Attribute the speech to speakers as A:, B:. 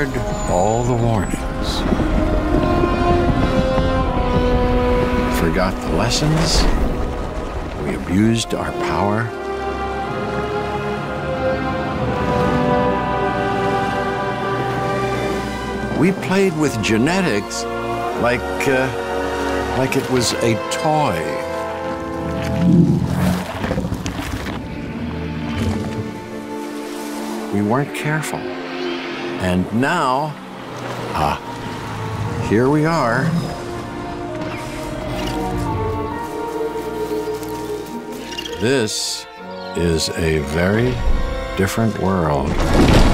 A: ignored all the warnings, forgot the lessons, we abused our power. We played with genetics like it was a toy. We weren't careful. And now, here we are. This is a very different world.